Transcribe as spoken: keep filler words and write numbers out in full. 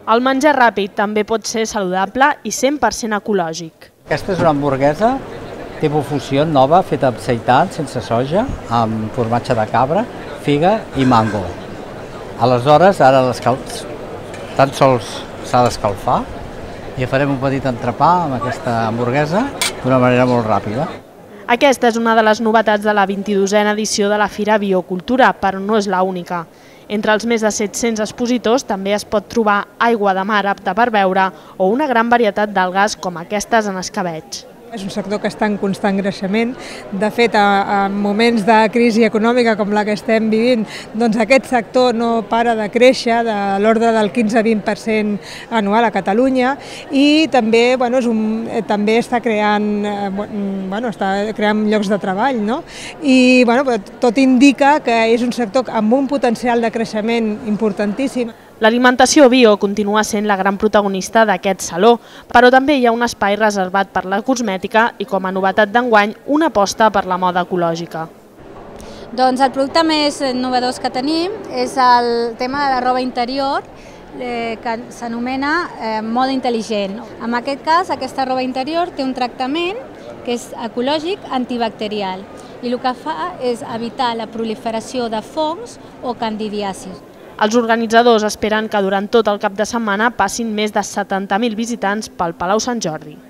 El menjar ràpid també pot ser saludable i cent per cent ecològic. Aquesta és una hamburguesa tipus fusió nova, feta amb seitan, sense soja, amb formatge de cabra, figa i mango. Aleshores, ara tan sols s'ha d'escalfar i farem un petit entrepà amb aquesta hamburguesa d'una manera molt ràpida. Aquesta és una de les novetats de la vint-i-dosena edició de la Fira Biocultura, però no és l'única. Entre els més de set-cents expositors també es pot trobar aigua de mar apta per beure o una gran varietat d'algues com aquestes en escabetx. És un sector que està en constant creixement. De fet, en moments de crisi econòmica com la que estem vivint, doncs aquest sector no para de créixer, de l'ordre del quinze a vint per cent anual a Catalunya, i també, bueno, és un, també està creant, bueno, està creant llocs de treball, no? I bueno, tot indica que és un sector amb un potencial de creixement importantíssim. L'alimentació bio continua sent la gran protagonista d'aquest saló, però també hi ha un espai reservat per la cosmètica i, com a novetat d'enguany, una aposta per la moda ecològica. Doncs el producte més innovador que tenim és el tema de la roba interior, que s'anomena moda intel·ligent. En aquest cas, aquesta roba interior té un tractament que és ecològic antibacterial i el que fa és evitar la proliferació de fongs o candidiasis. Els organitzadors esperen que durant tot el cap de setmana passin més de setanta mil visitants pel Palau Sant Jordi.